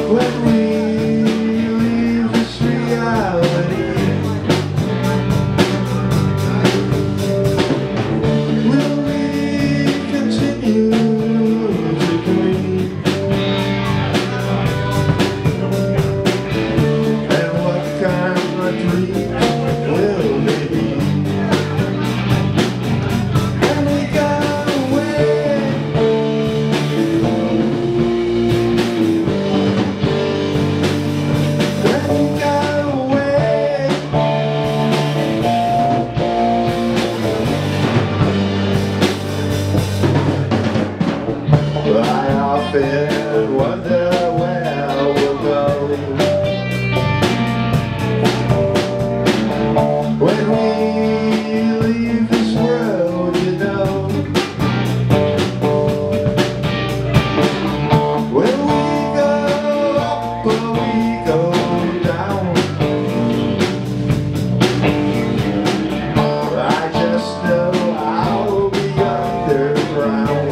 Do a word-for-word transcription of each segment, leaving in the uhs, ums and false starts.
when we leave this reality. Will we continue to dream? And what kind of dreams will they be? When we go away, when we go away, I often wonder where we'll go when we leave this world, you know. Will we go up or we go down? I just know I'll be underground.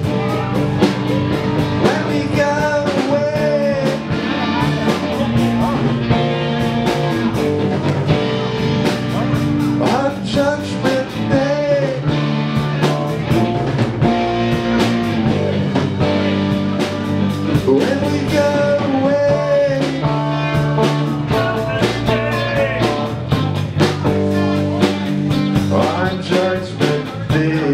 When we go away, on Judgment Day, when we go away, on Judgment Day.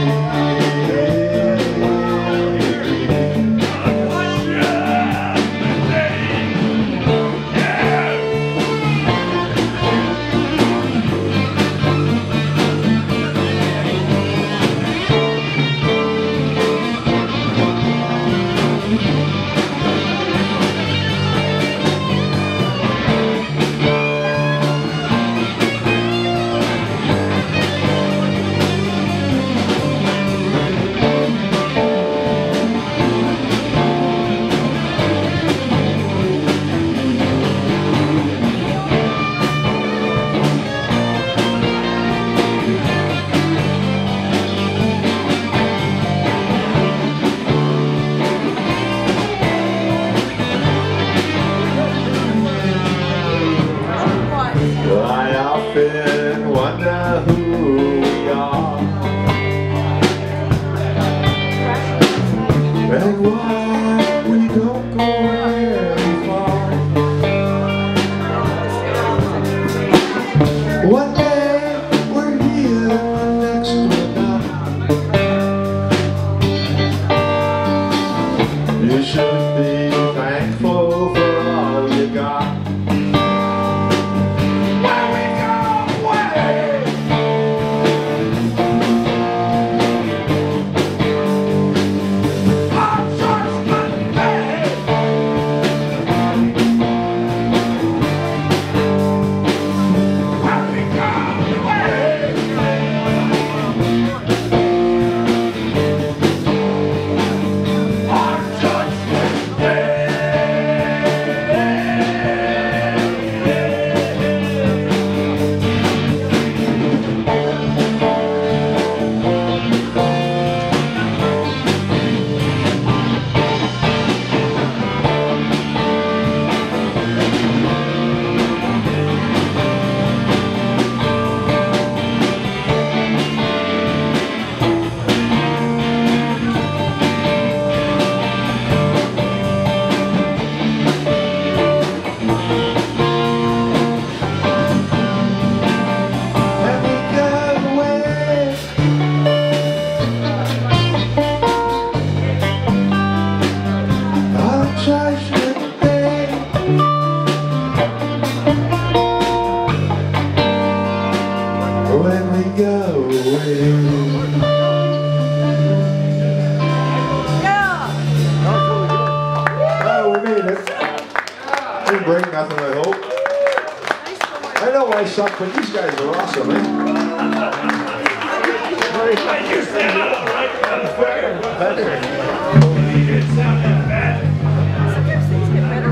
I often wonder who we are and why we don't go very far. One day we're here, next we're not. You should be thankful for all you got. When we go away, oh, we made it. Didn't break nothing, I hope. I know I suck, but these guys are awesome, eh? You stand up, right? Better. You didn't sound that bad. Sometimes things get better.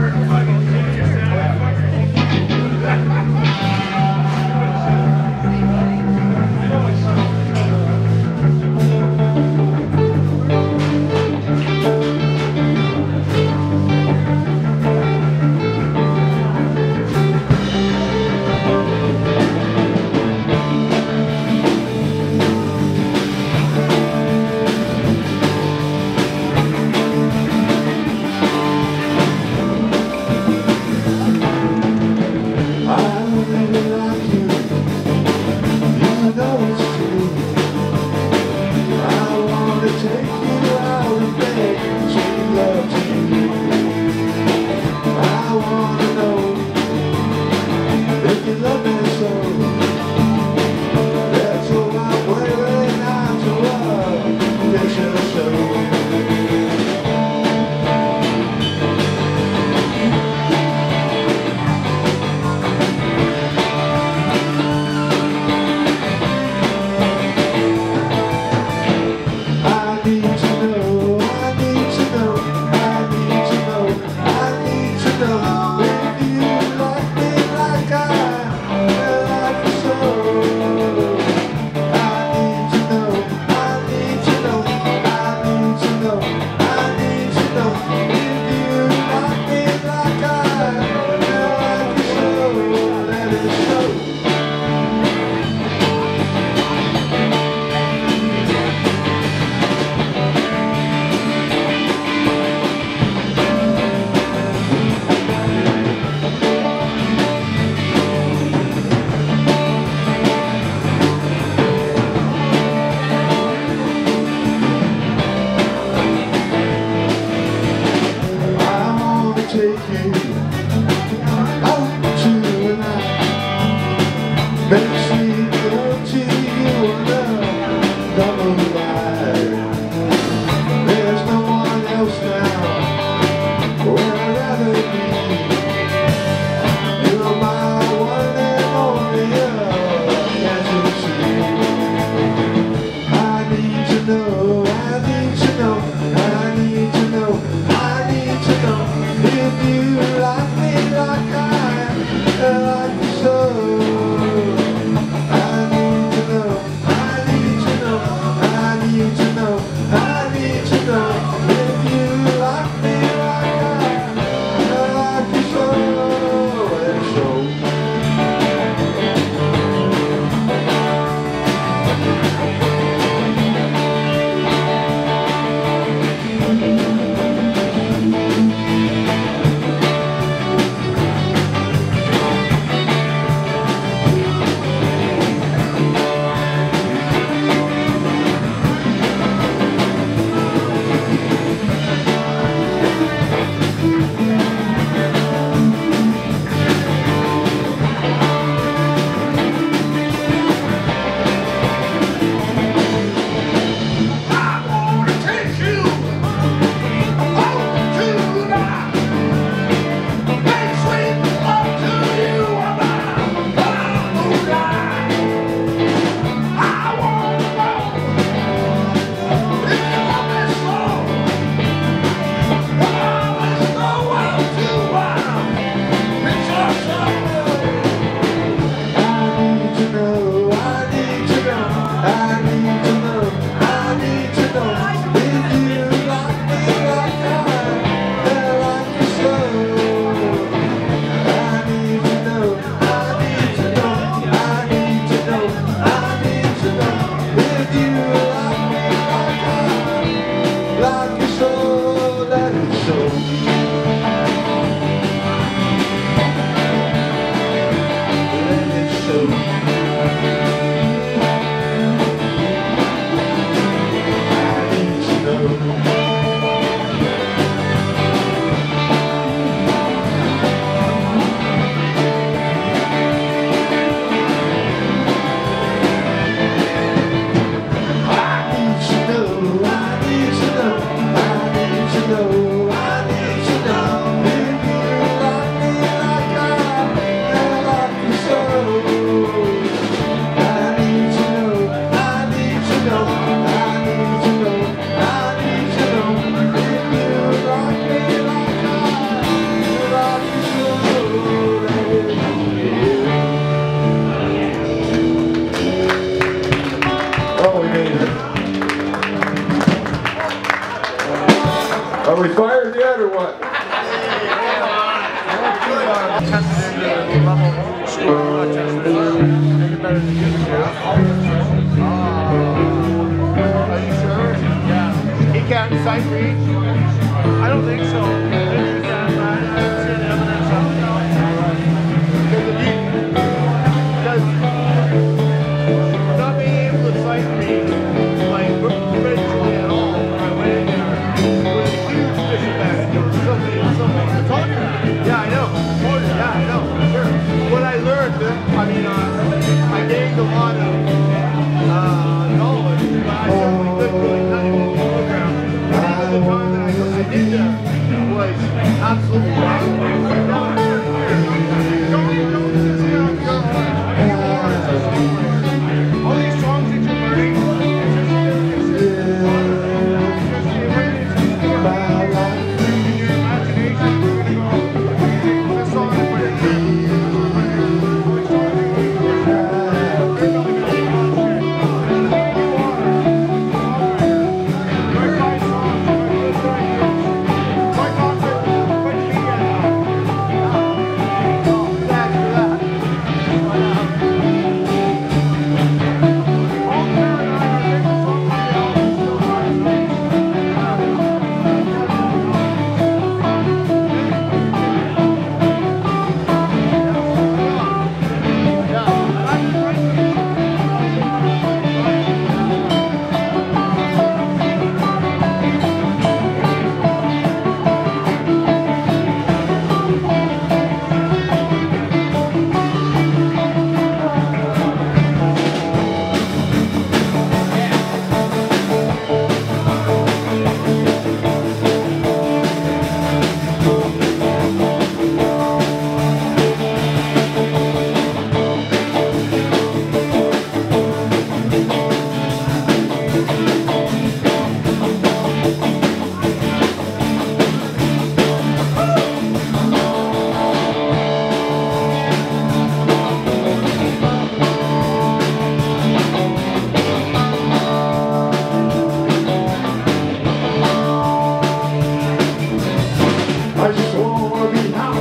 take you out tonight. Make sweet love to you and love double life. There's no one else now where I'd rather be. You're my one and only, can't you see? I need to know, I need to know, I need to know, I need to know if you like me like I like you so. I need to know, I need to know, I need to know, I need to know if you like me like I like you so. And so are we fired yet or what? Are you sure? Yeah. He can't sight read? I don't think so. Maybe he can, but I haven't seen evidence of it. Because if he does not being able to sight read, like, virtually at all, when I went in there, was a huge disadvantage. There was something, something. I told you that. Yeah, I know. Yeah, I know. Sure. What I learned, I mean, uh, I gained a lot of uh, knowledge, but I certainly couldn't really tell you what the program. And even the time that I, I did that was absolutely awesome. Don't, don't discount your all these songs that you're learning, it's just, it's just, it's just the awareness of the in your imagination, you're going to go, take this song and put it in.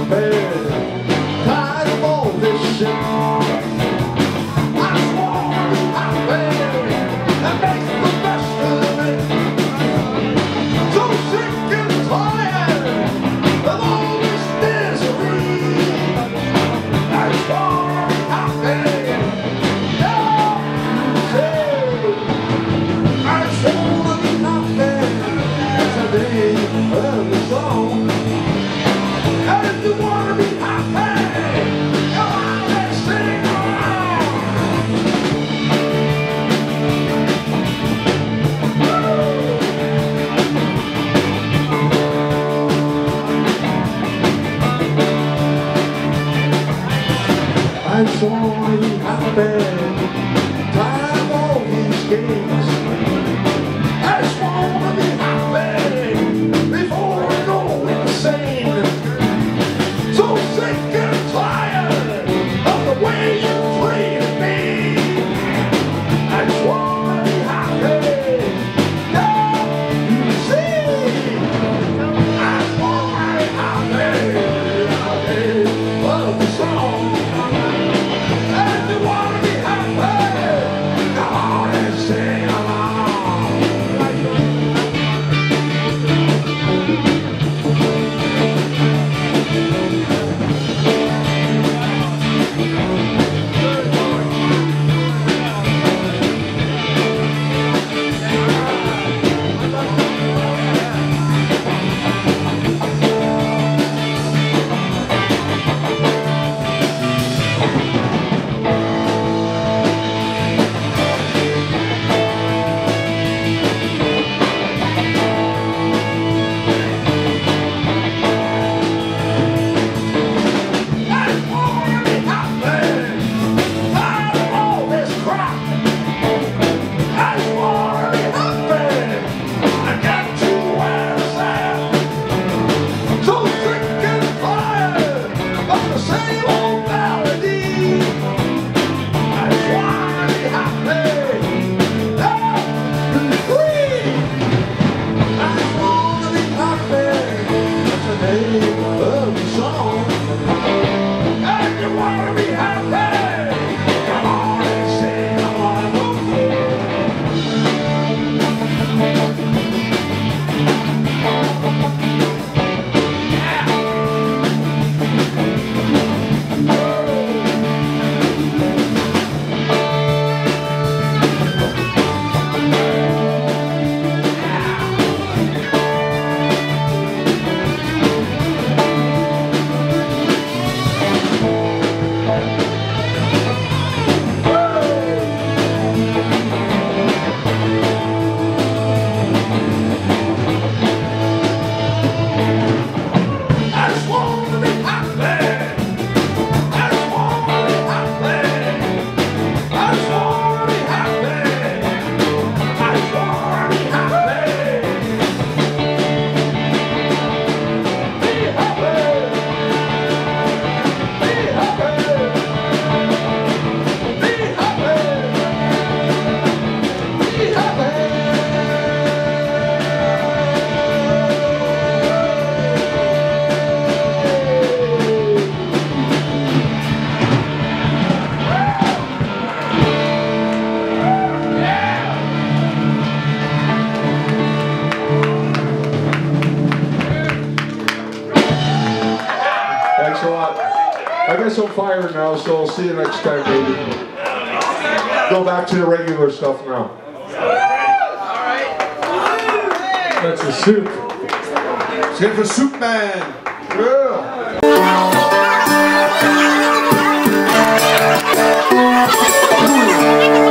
happy. Tired of all this shit. I just wanna be happy and make the best of it. So sick and tired of all this misery. I just wanna be happy. I just wanna be happy. That's the name of the song. And if you wanna be happy, come on and sing along. I just wanna be happy. Tired of all these games. I just wanna be happy before I go insane. So sick and tired of the way you treated me. I just wanna be happy. Yeah, you see. I just wanna be happy. Happy of the song. And you wanna be happy. Come on and sing along. Thanks a lot. I guess I'm fired now, so I'll see you next time, baby. Go back to the regular stuff now. That's a soup. It's here for Soup Man. Yeah.